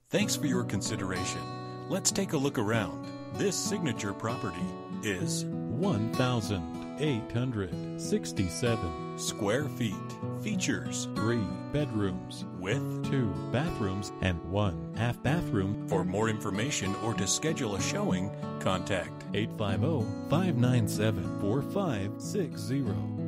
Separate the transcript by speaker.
Speaker 1: Thanks for your consideration. Let's take a look around. This signature property is
Speaker 2: 1,867
Speaker 1: square feet. Features
Speaker 2: 3 bedrooms
Speaker 1: with
Speaker 2: 2 bathrooms and 1 half bathroom.
Speaker 1: For more information or to schedule a showing, contact
Speaker 2: 850-597-4560.